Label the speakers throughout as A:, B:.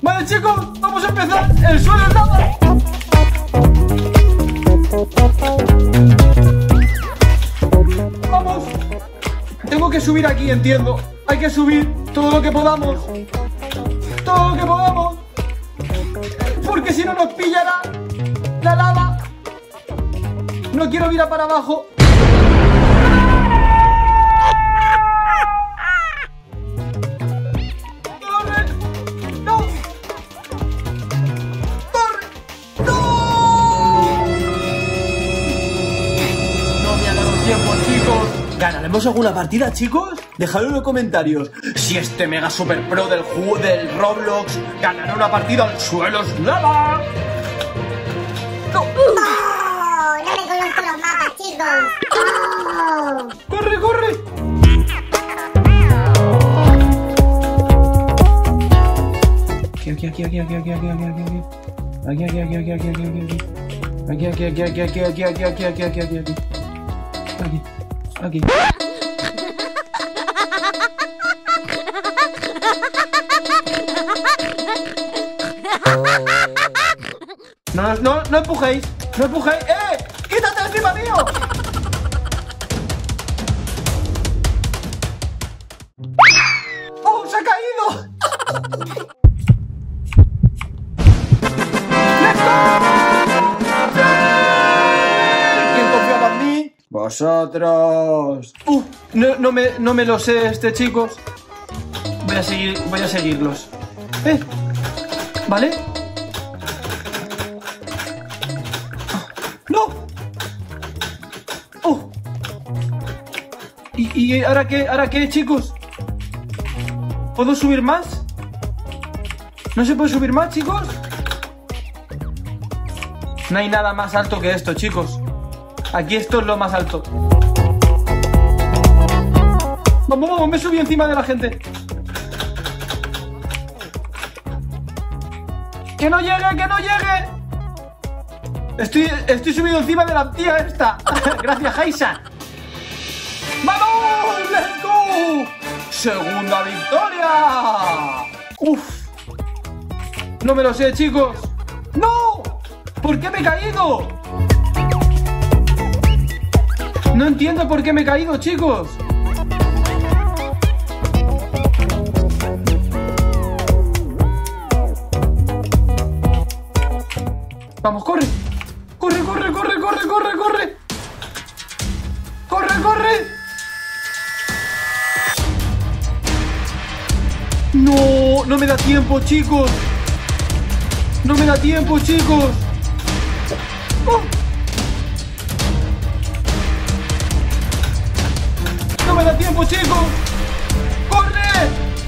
A: Vale, chicos, vamos a empezar. El suelo es lava. Vamos. Tengo que subir aquí, entiendo. Hay que subir todo lo que podamos. Todo lo que podamos. Porque si no nos pillará la lava. No quiero mirar para abajo. ¡Corre! ¡No! ¡Corre! ¡No! No me ha dado tiempo, chicos. ¿Ganaremos alguna partida, chicos? Dejadlo en los comentarios. Si este mega super pro del juego del Roblox ganará una partida al suelo es lava. ¡No!
B: No me conozco los mapas, chicos. ¡Oh!
A: ¡Corre, corre! Aquí. No empujéis. No empujéis. ¡Quítate encima mío! ¡Oh, se ha caído! ¡Let's go! ¿Quién confiaba en mí? Vosotros. No me lo sé, chicos. Voy a seguirlos. ¿Vale? ¡No! ¡Oh! ¿Y ahora qué? ¿Ahora qué, chicos? ¿Puedo subir más? ¿No se puede subir más, chicos? No hay nada más alto que esto, chicos. Aquí esto es lo más alto. Vamos, me subí encima de la gente. ¡Que no llegue, que no llegue! Estoy subido encima de la tía esta. Gracias, Haisa. ¡Vamos! ¡Let's go! ¡Segunda victoria! ¡Uf! No me lo sé, chicos. ¡No! ¿Por qué me he caído? No entiendo por qué me he caído, chicos. Vamos, corre. Corre. Corre. No me da tiempo, chicos. No me da tiempo, chicos. ¡Oh! No me da tiempo, chicos. ¡Corre!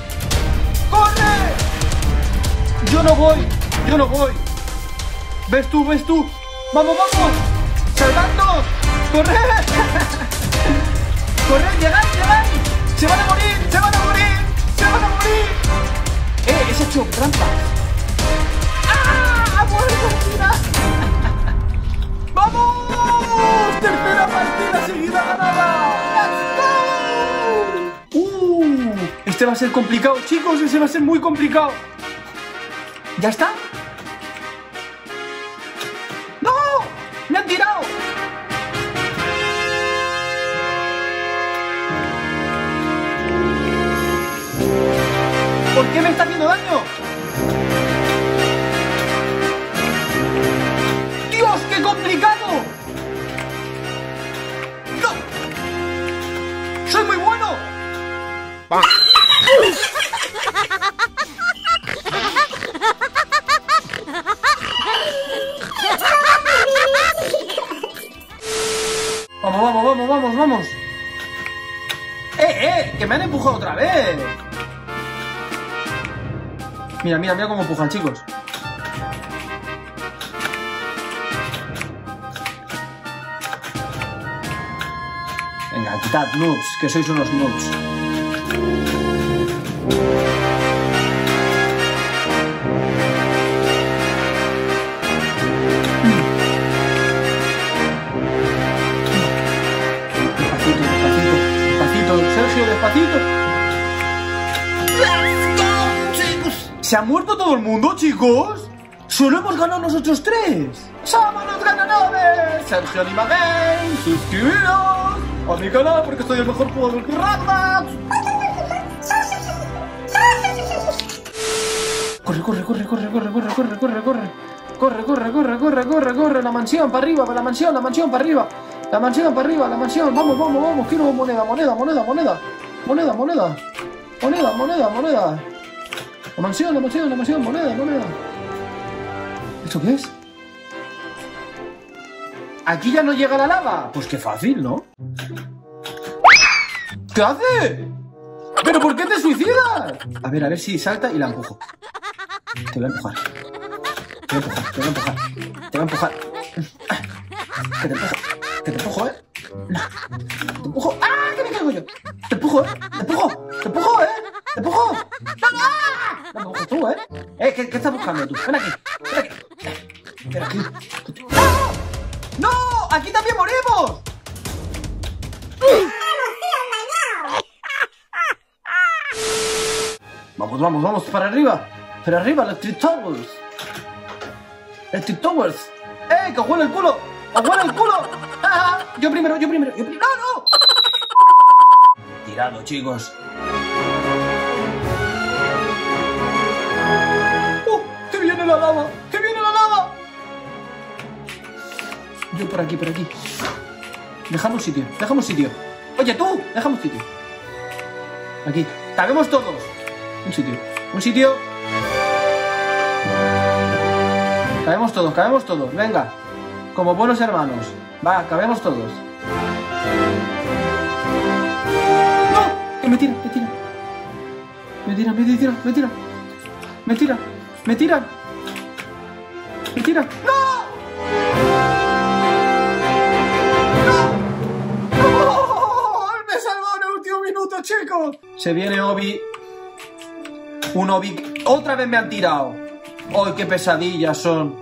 A: Yo no voy. ¿Ves tú? ¡Vamos! ¡Salvadnos! ¡Corred! ¡Corred! ¡Llegad! ¡Se van a morir! ¡Ese ha hecho trampas! ¡Ah! ¡Ha muerto al final! ¡Vamos! ¡Tercera partida seguida ganada! ¡Let's go! Este va a ser complicado, chicos. Ese va a ser muy complicado. ¿Ya está? ¡Me han tirado! ¿Por qué me está haciendo daño? ¡Dios, qué complicado! ¡No! ¡Soy muy bueno! Vamos. Que me han empujado otra vez. Mira cómo empujan, chicos. Venga, quitad, noobs, que sois unos noobs. Despacito, Sergio, despacito. ¿Se ha muerto todo el mundo, chicos? ¡Solo hemos ganado nosotros tres! ¡Somos los ganadores! Sergio Lima Games, suscribiros a mi canal porque soy el mejor jugador de Roblox. Corre, corre, corre, corre, corre, corre, corre, corre, corre. Corre, corre, corre, corre, corre, corre. La mansión para arriba, para la mansión para arriba. La mansión para arriba, la mansión. Vamos, vamos, vamos. Quiero moneda, moneda, moneda, moneda. Moneda, moneda. Moneda, moneda, moneda. La mansión, moneda, moneda. ¿Esto qué es? ¿Aquí ya no llega la lava? Pues qué fácil, ¿no? ¿Qué hace? ¿Pero por qué te suicidas? A ver si salta y la empujo. Te voy a empujar. Te voy a empujar, te voy a empujar. Te voy a empujar. Que te empujo. Que te empujo, ¿eh? Te empujo. ¡Ah! Que me caigo yo. Te empujo, ¿eh? Te empujo. Te empujo, ¿eh? Te empujo. ¡Ah! No me empujas tú, ¿eh? ¿Qué estás buscando tú? Ven aquí. Ven aquí. Ven aquí. ¡No! ¡No! ¡Aquí también morimos! Vamos, vamos, vamos. Para arriba. Para arriba, Electric Towers. Electric Towers. ¡Que os huele el culo! ¡Os huele el culo! ¡Ah! Yo primero, yo primero, yo primero. ¡No, no! Tirado, chicos. ¡Que viene la lava! ¡Que viene la lava! Yo por aquí, por aquí. Dejamos sitio, dejamos sitio. Oye, tú, dejamos sitio. Aquí, cabemos todos. Un sitio, un sitio. Cabemos todos, venga. Como buenos hermanos. Va, cabemos todos. ¡No! Que me tiran, me tiran. Me tiran, me tiran, me tiran. Me tiran, me tiran. Me tiran. ¡No! ¡No! ¡Me salvó en el último minuto, chicos! Se viene Obi. Un Obi. Otra vez me han tirado. ¡Ay, qué pesadillas son!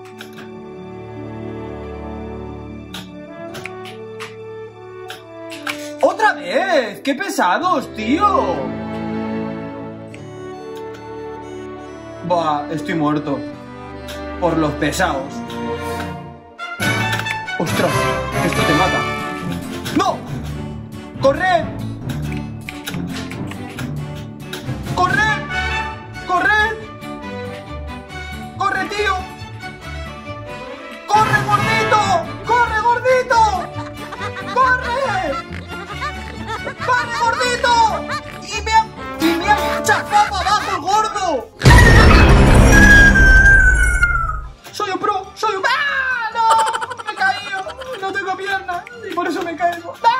A: ¡Otra vez! ¡Qué pesados, tío! Buah, estoy muerto. Por los pesados. ¡Ostras! Esto te mata. ¡No! ¡Corre! ¡Corre! ¡Corre! ¡Corre, tío! ¡Corre, gordito! ¡Corre, gordito! ¡Corre! ¡Corre, gordito! ¡Y me ha chafado para abajo el gordo! ¡Soy un pro! ¡Soy un... ¡Ah! ¡No! ¡Me he caído! ¡No tengo piernas! Y por eso me caigo. ¡No!